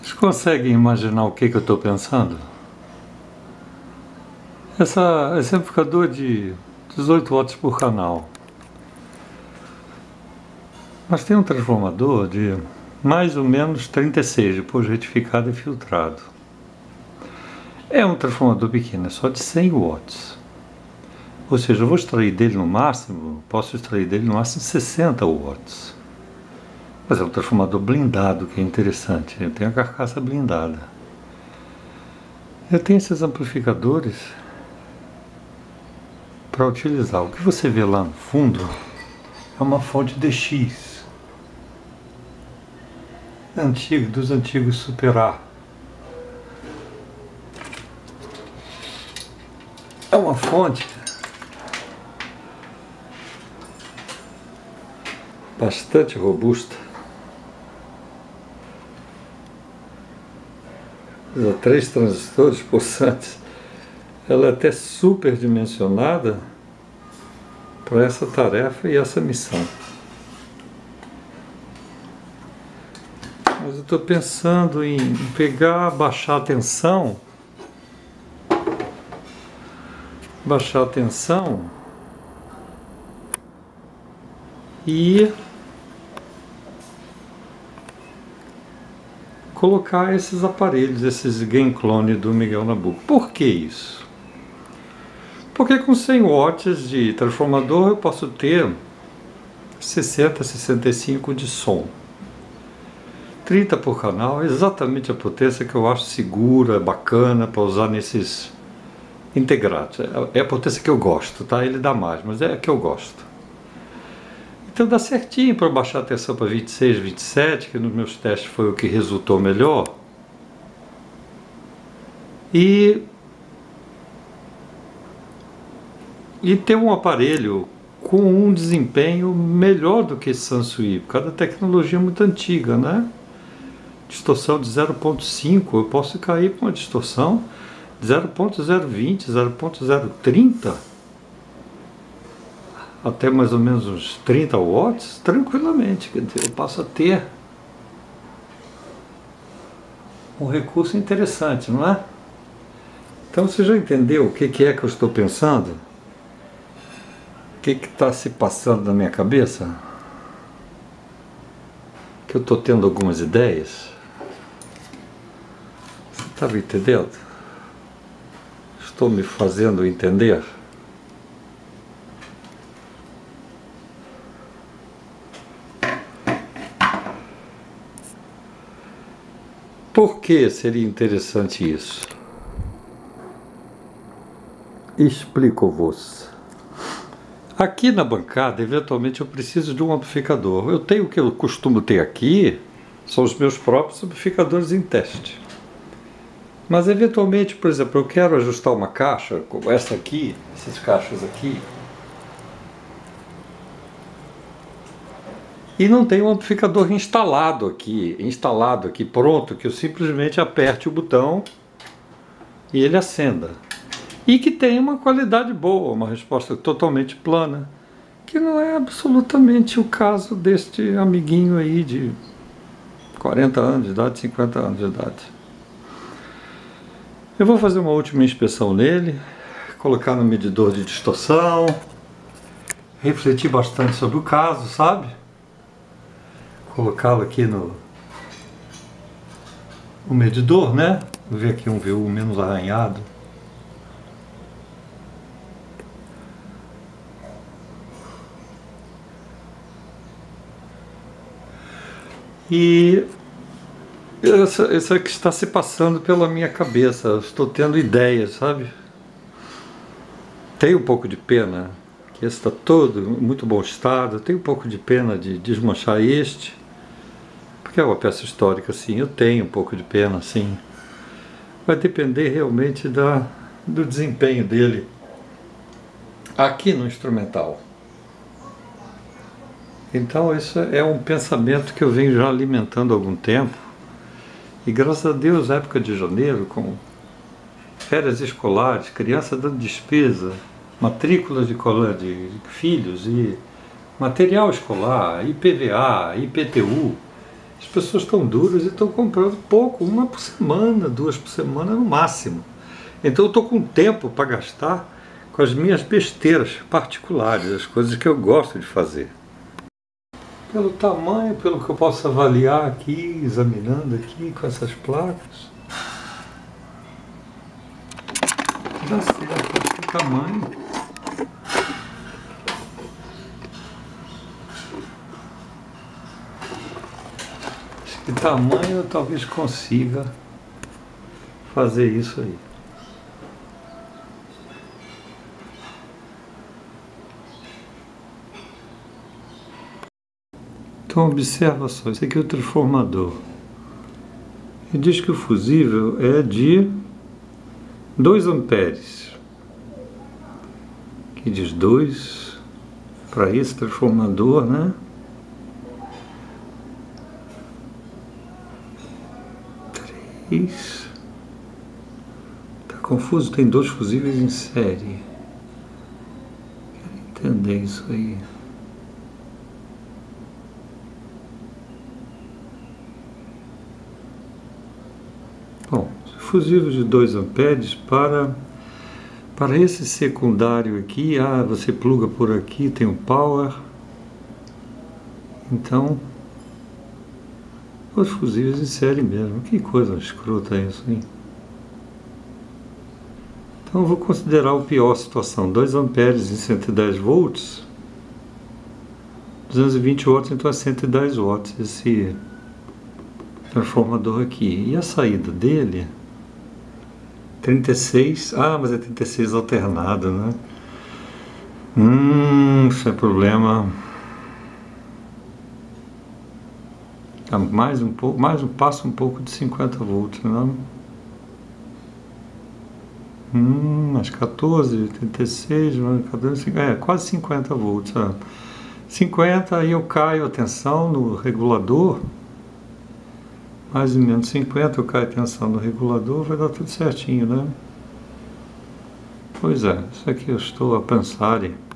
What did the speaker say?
Vocês conseguem imaginar o que eu estou pensando? Esse amplificador de 18 watts por canal. Mas tem um transformador de mais ou menos 36, depois retificado e filtrado. É um transformador pequeno, é só de 100 watts. Ou seja, eu vou extrair dele no máximo, posso extrair dele no máximo 60 watts. Mas é um transformador blindado, que é interessante. Eu tenho a carcaça blindada. Eu tenho esses amplificadores para utilizar. O que você vê lá no fundo é uma fonte DX. Antigo, dos antigos Super A. É uma fonte bastante robusta. Usa 3 transistores pulsantes. Ela é até superdimensionada para essa tarefa e essa missão. Mas eu estou pensando em pegar, baixar a tensão e colocar esses aparelhos, esses gain clone do Miguel Nabuco. Por que isso? Porque com 100 watts de transformador eu posso ter 60, 65 de som. 30 por canal é exatamente a potência que eu acho segura, bacana para usar nesses integrados. É a potência que eu gosto, tá? Ele dá mais, mas é a que eu gosto. Então dá certinho para baixar a tensão para 26, 27, que nos meus testes foi o que resultou melhor. E ter um aparelho com um desempenho melhor do que esse Sansui, por causa da tecnologia muito antiga, né? Distorção de 0.5, eu posso cair com uma distorção de 0.020, 0.030, até mais ou menos uns 30 watts, tranquilamente. Quer dizer, eu passo a ter um recurso interessante, não é? Então você já entendeu o que é que eu estou pensando? O que está se passando na minha cabeça? Que eu estou tendo algumas ideias. Você está me entendendo? Estou me fazendo entender? Por que seria interessante isso? Explico-vos. Aqui na bancada, eventualmente, eu preciso de um amplificador. Eu tenho o que eu costumo ter aqui, são os meus próprios amplificadores em teste. Mas, eventualmente, por exemplo, eu quero ajustar uma caixa, como essa aqui, essas caixas aqui, e não tem um amplificador instalado aqui, pronto, que eu simplesmente aperte o botão e ele acenda. E que tem uma qualidade boa, uma resposta totalmente plana, que não é absolutamente o caso deste amiguinho aí de 40 anos de idade, 50 anos de idade. Eu vou fazer uma última inspeção nele, colocar no medidor de distorção, refletir bastante sobre o caso, sabe? Colocá-lo aqui no medidor, né? Vou ver aqui um VU menos arranhado. E isso é que está se passando pela minha cabeça. Eu estou tendo ideias, sabe? Tenho um pouco de pena, que esse está todo em muito bom estado. Tenho um pouco de pena de desmanchar este, porque é uma peça histórica, sim. Eu tenho um pouco de pena, sim. Vai depender realmente do desempenho dele aqui no instrumental. Então isso é um pensamento que eu venho já alimentando há algum tempo. E graças a Deus, época de janeiro, com férias escolares, criança dando despesa, matrículas de filhos e material escolar, IPVA, IPTU, As pessoas estão duras e estão comprando pouco, uma por semana, 2 por semana no máximo. Então eu estou com tempo para gastar com as minhas besteiras particulares, as coisas que eu gosto de fazer. Pelo tamanho, pelo que eu posso avaliar aqui, examinando aqui com essas placas, dá certo, esse tamanho. Que tamanho eu talvez consiga fazer isso aí. Então observa só, esse aqui é o transformador. Ele diz que o fusível é de 2 amperes. Aqui diz 2 para esse transformador, né? 3. Tá confuso, tem 2 fusíveis em série. Quero entender isso aí. Bom, fusível de 2 amperes para esse secundário aqui, você pluga por aqui, tem o power. Então, os fusíveis em série mesmo. Que coisa escrota isso, hein? Então eu vou considerar a pior situação. 2 amperes em 110 volts. 220 watts, então é 110 watts esse transformador aqui. E a saída dele? 36. Mas é 36 alternado, né? Isso é problema. Mais um pouco, passa um pouco de 50 volts, não? Mais 14, 86, 14, quase 50 volts. 50, aí eu caio a tensão no regulador. Mais ou menos 50 eu caio a tensão no regulador, vai dar tudo certinho, né? Pois é, isso aqui eu estou a pensar.